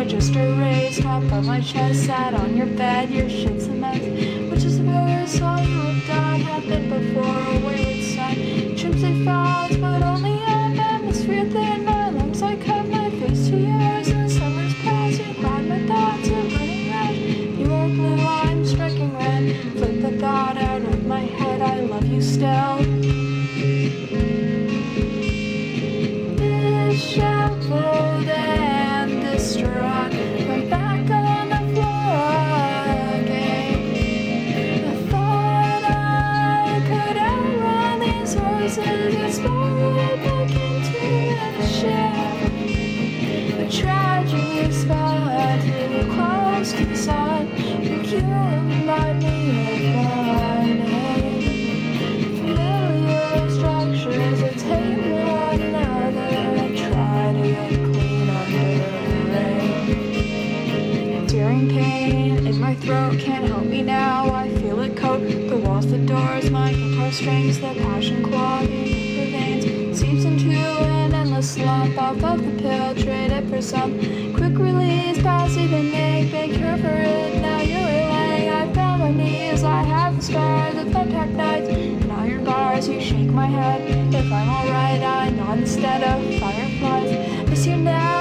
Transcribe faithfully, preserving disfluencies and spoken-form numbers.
are just erased. Top of my chest, sat on your bed, your shit's a mess. Which is the worst all you have done, happened before a wayward son. Trips they fought, but only an atmosphere thin my lungs. I cut my face to yours, and summer's past. You cloud my thoughts are burning red. You are blue, I'm striking red. Flick the thought out of my head, I love you still. Disheveled and distraught, I'm back on the floor again. I thought I could outrun these horses and spiral back into the ship. The tragedy spot too close to the sun. You remind me of my name. Familiar structures that take one another. Try to get clean under rain. Tearing pain in my throat can't help me now. I feel it coat the walls, the doors, my guitar strings, the passion clogging the veins. Seeps into an endless slump off of the pill, trade it for some quick release, passive and make, big cure for it. Now you're relaying, I found my knees, I have the scars of thumbtack nights and iron bars. You shake my head, if I'm alright, I nod instead of fireflies. Miss you now.